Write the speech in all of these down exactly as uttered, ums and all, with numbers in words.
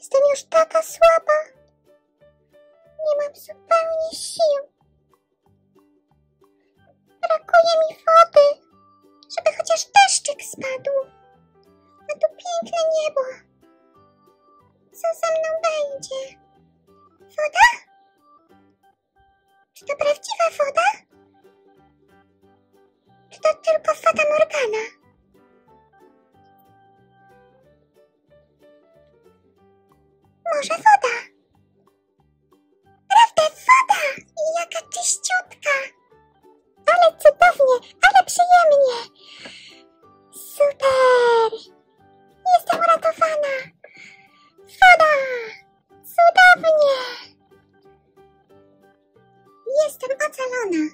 Jestem już taka słaba. Nie mam zupełnie sił. Brakuje mi wody, żeby chociaż deszczyk spadł. A tu piękne niebo. Co ze mną będzie? Woda? Czy to prawdziwa woda? Czy to tylko fata Morgana? Może woda? Prawda, woda! I jaka czyściutka! Ale cudownie, ale przyjemnie! Super! Jestem uratowana! Woda! Cudownie! Jestem ocalona!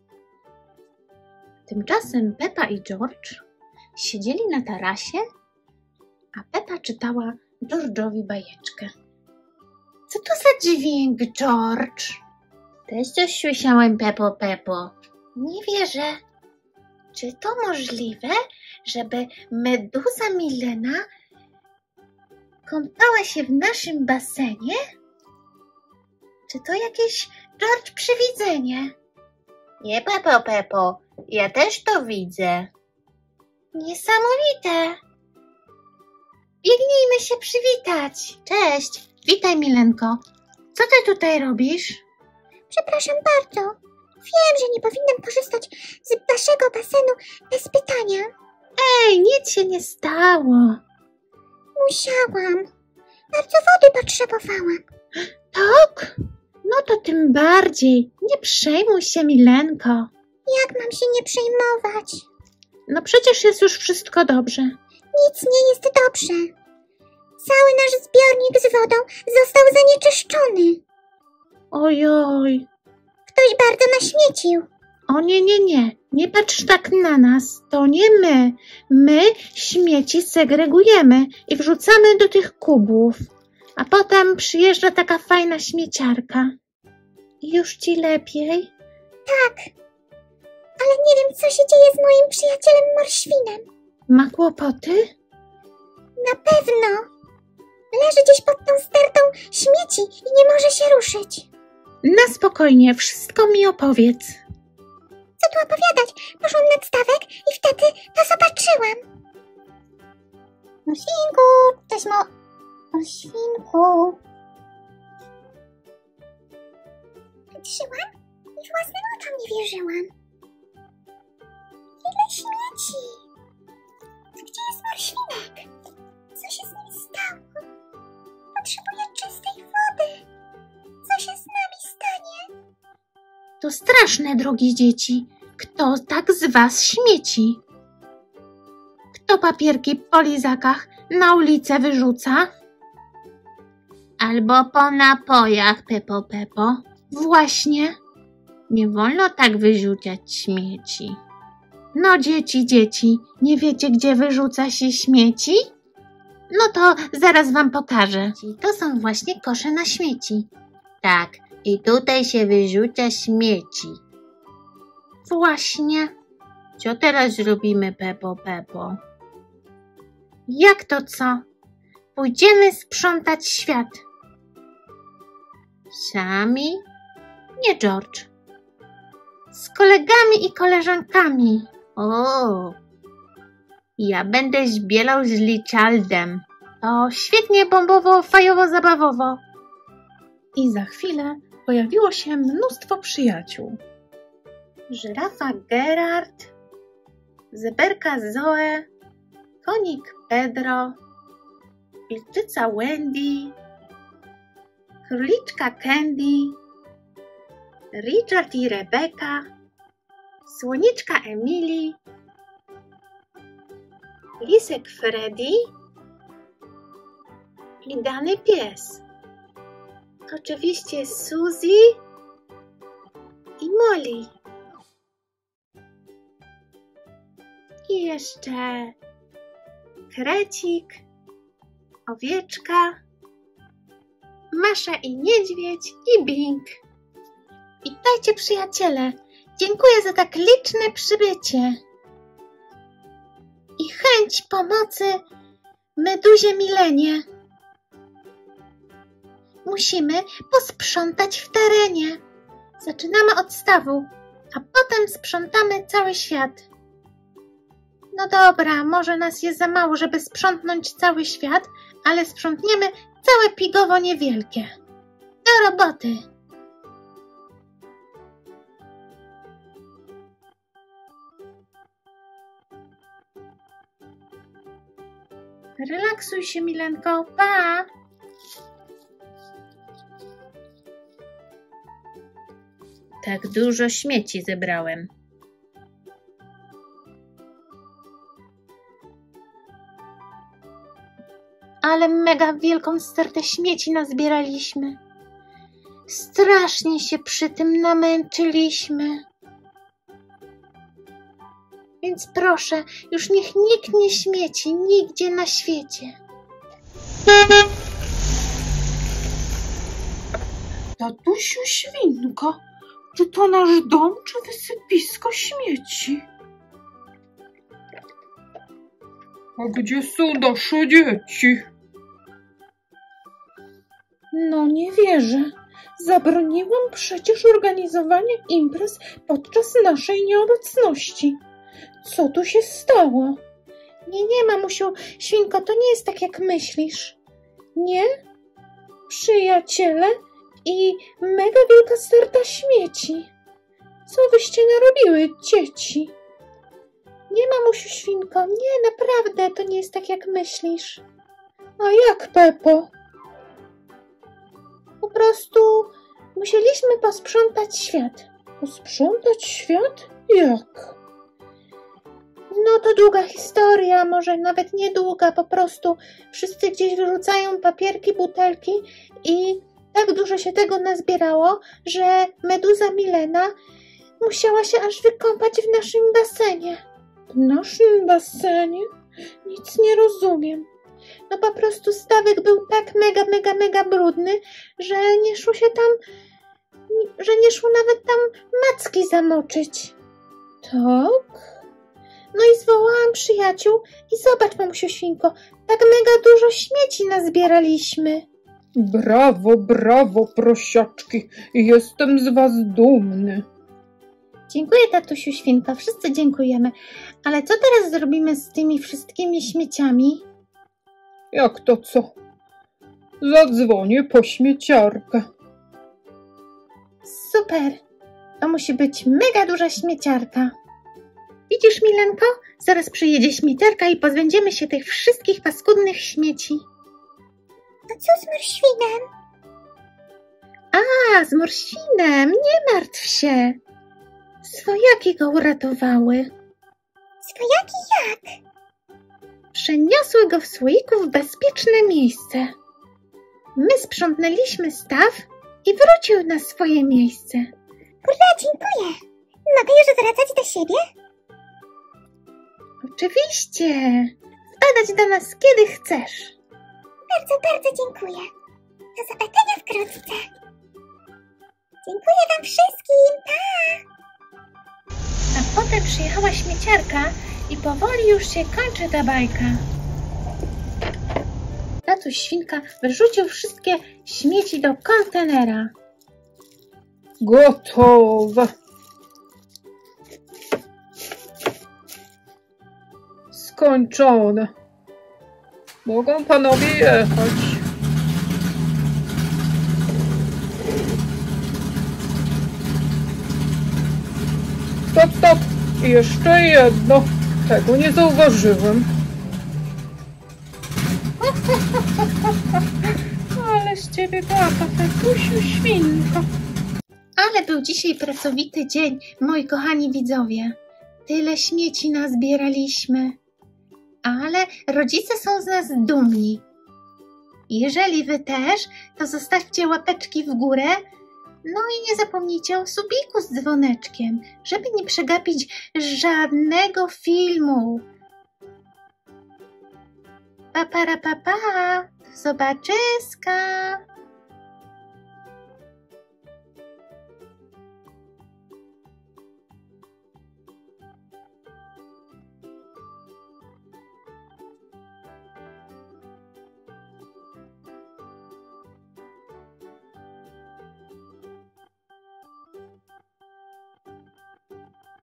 Tymczasem Pepa i George siedzieli na tarasie, a Pepa czytała George'owi bajeczkę. Co to za dźwięk, George? Też coś słyszałem, Pepo, Pepo. Nie wierzę. Czy to możliwe, żeby meduza Milena kąpała się w naszym basenie? Czy to jakieś, George, przywidzenie? Nie, Pepo, Pepo. Ja też to widzę. Niesamowite. Biegnijmy się przywitać. Cześć. Witaj, Milenko. Co ty tutaj robisz? Przepraszam bardzo. Wiem, że nie powinnam korzystać z waszego basenu bez pytania. Ej, nic się nie stało. Musiałam. Bardzo wody potrzebowałam. Tak? No to tym bardziej. Nie przejmuj się, Milenko. Jak mam się nie przejmować? No przecież jest już wszystko dobrze. Nic nie jest dobrze. Cały nasz zbiornik z wodą został zanieczyszczony. Ojoj. Ktoś bardzo naśmiecił. O nie, nie, nie. Nie patrz tak na nas. To nie my. My śmieci segregujemy i wrzucamy do tych kubów. A potem przyjeżdża taka fajna śmieciarka. I już ci lepiej? Tak. Ale nie wiem, co się dzieje z moim przyjacielem Morświnem. Ma kłopoty? Na pewno. Leży gdzieś pod tą stertą śmieci i nie może się ruszyć. Na spokojnie, wszystko mi opowiedz. Co tu opowiadać? Poszłam nad stawek i wtedy to zobaczyłam. Morświnku, cześć mo... Morświnku. Patrzyłam i własnym oczom nie wierzyłam. Ile śmieci! Gdzie jest Morświnek? Co się z nim stało? Potrzebuję czystej wody. Co się z nami stanie? To straszne, drogie dzieci. Kto tak z was śmieci? Kto papierki po lizakach na ulicę wyrzuca? Albo po napojach, Pepo, Pepo. Właśnie. Nie wolno tak wyrzucać śmieci. No dzieci, dzieci, nie wiecie, gdzie wyrzuca się śmieci? No to zaraz wam pokażę. To są właśnie kosze na śmieci. Tak, i tutaj się wyrzuca śmieci. Właśnie. Co teraz zrobimy, Pepo, Pepo? Jak to co? Pójdziemy sprzątać świat. Sami? Nie, George. Z kolegami i koleżankami. O, ja będę zbierał z Liczaldem. O, świetnie bombowo, fajowo, zabawowo. I za chwilę pojawiło się mnóstwo przyjaciół. Żyrafa Gerard, zeberka Zoe, konik Pedro, wilczyca Wendy, króliczka Candy, Richard i Rebeka, słoniczka Emily, lisek Freddy i dany pies. Oczywiście Suzy i Molly. I jeszcze Krecik, owieczka, Masza i niedźwiedź i Bing. Witajcie, przyjaciele. Dziękuję za tak liczne przybycie i chęć pomocy meduzie Milenie. musimy posprzątać w terenie. Zaczynamy od stawu, a potem sprzątamy cały świat. No dobra, może nas jest za mało, żeby sprzątnąć cały świat, ale sprzątniemy całe Pigowo Niewielkie. Do roboty! Relaksuj się, Milenko, pa! Tak dużo śmieci zebrałem. Ale mega wielką stertę śmieci nazbieraliśmy. Strasznie się przy tym namęczyliśmy. Więc proszę, już niech nikt nie śmieci nigdzie na świecie. Tatusiu Świnko, czy to nasz dom, czy wysypisko śmieci? A gdzie są nasze dzieci? No nie wierzę. Zabroniłam przecież organizowania imprez podczas naszej nieobecności. Co tu się stało? Nie, nie, mamusiu, Świnko, to nie jest tak, jak myślisz. Nie? Przyjaciele i mega wielka sterta śmieci. Co wyście narobiły, dzieci? Nie, mamusiu Świnko, nie, naprawdę, to nie jest tak, jak myślisz. A jak, Pepo? Po prostu musieliśmy posprzątać świat. Posprzątać świat? Jak? No to długa historia, może nawet niedługa, po prostu wszyscy gdzieś wyrzucają papierki, butelki i tak dużo się tego nazbierało, że meduza Milena musiała się aż wykąpać w naszym basenie. W naszym basenie? Nic nie rozumiem. No po prostu stawek był tak mega, mega, mega brudny, że nie szło się tam, że nie szło nawet tam macki zamoczyć. Tak? No i zwołałam przyjaciół i zobacz, mamusiu Świnko, tak mega dużo śmieci nazbieraliśmy. Brawo, brawo, prosiaczki. Jestem z was dumny. Dziękuję, tatusiu Świnko, wszyscy dziękujemy. Ale co teraz zrobimy z tymi wszystkimi śmieciami? Jak to co? Zadzwonię po śmieciarkę. Super, to musi być mega duża śmieciarka. Widzisz, Milenko? Zaraz przyjedzie śmieciarka i pozbędziemy się tych wszystkich paskudnych śmieci. A co z Morświnem? A, z Morświnem, nie martw się. Swojaki go uratowały. Swojaki jak? Przeniosły go w słoiku w bezpieczne miejsce. My sprzątnęliśmy staw i wrócił na swoje miejsce. Ura, dziękuję. Mogę już wracać do siebie? Oczywiście. Wpadać do nas kiedy chcesz. Bardzo, bardzo dziękuję. Do zobaczenia wkrótce. Dziękuję wam wszystkim. Pa! A potem przyjechała śmieciarka i powoli już się kończy ta bajka. Tatuś Świnka wyrzucił wszystkie śmieci do kontenera. Gotowe. Skończone. Mogą panowie jechać. Stop, stop. I jeszcze jedno. Tego nie zauważyłem. Ale z ciebie baba, tatusiu Świnko. Ale był dzisiaj pracowity dzień, moi kochani widzowie. Tyle śmieci nazbieraliśmy. Ale rodzice są z nas dumni. Jeżeli wy też, to zostawcie łapeczki w górę. No i nie zapomnijcie o subiku z dzwoneczkiem, żeby nie przegapić żadnego filmu. Pa, para, pa, pa. Do zobaczyska.